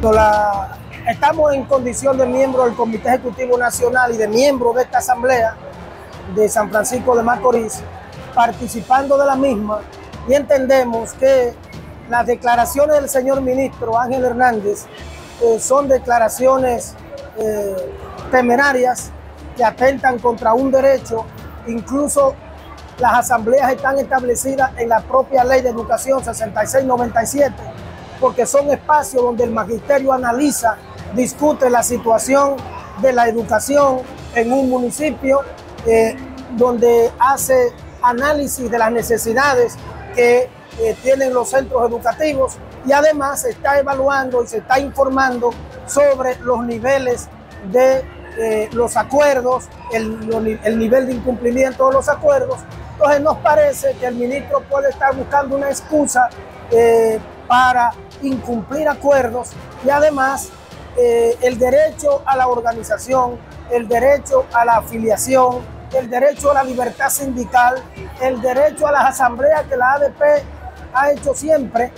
Correcto, estamos en condición de miembro del Comité Ejecutivo Nacional y de miembro de esta Asamblea de San Francisco de Macorís, participando de la misma, y entendemos que las declaraciones del señor ministro Ángel Hernández son declaraciones temerarias que atentan contra un derecho. Incluso las asambleas están establecidas en la propia Ley de Educación 6697, porque son espacios donde el magisterio analiza, discute la situación de la educación en un municipio, donde hace análisis de las necesidades que tienen los centros educativos, y además se está evaluando y se está informando sobre los niveles de los acuerdos, el nivel de incumplimiento de los acuerdos. Entonces nos parece que el ministro puede estar buscando una excusa para incumplir acuerdos, y además el derecho a la organización, el derecho a la afiliación, el derecho a la libertad sindical, el derecho a las asambleas que la ADP ha hecho siempre,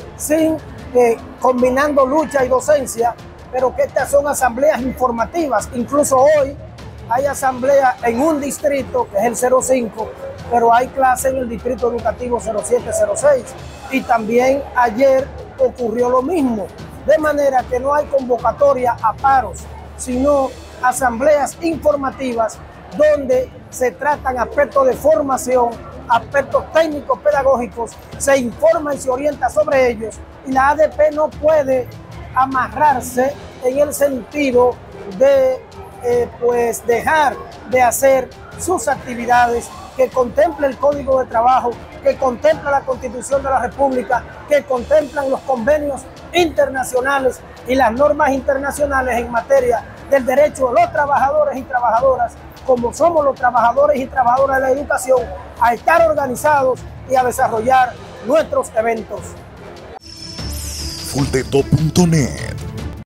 combinando lucha y docencia, pero que estas son asambleas informativas. Incluso hoy hay asamblea en un distrito, que es el 05, pero hay clase en el distrito educativo 0706, y también ayer ocurrió lo mismo, de manera que no hay convocatoria a paros, sino asambleas informativas donde se tratan aspectos de formación, aspectos técnicos pedagógicos, se informa y se orienta sobre ellos, y la ADP no puede amarrarse en el sentido de pues dejar de hacer sus actividades que contempla el Código de Trabajo, que contempla la Constitución de la República, que contemplan los convenios internacionales y las normas internacionales en materia del derecho de los trabajadores y trabajadoras, como somos los trabajadores y trabajadoras de la educación, a estar organizados y a desarrollar nuestros eventos. Fulltecno.net